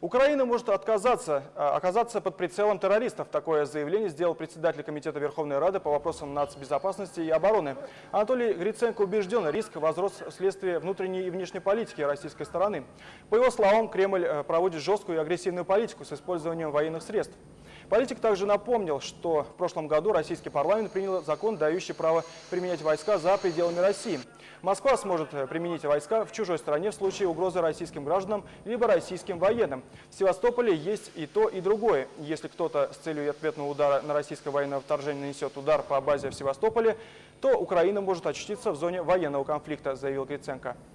Украина может оказаться под прицелом террористов. Такое заявление сделал председатель Комитета Верховной Рады по вопросам нацбезопасности и обороны. Анатолий Гриценко убежден, риск возрос вследствие внутренней и внешней политики российской стороны. По его словам, Кремль проводит жесткую и агрессивную политику с использованием военных средств. Политик также напомнил, что в прошлом году российский парламент принял закон, дающий право применять войска за пределами России. Москва сможет применить войска в чужой стране в случае угрозы российским гражданам либо российским военным. В Севастополе есть и то, и другое. Если кто-то с целью ответного удара на российское военное вторжение нанесет удар по базе в Севастополе, то Украина может очутиться в зоне военного конфликта, заявил Гриценко.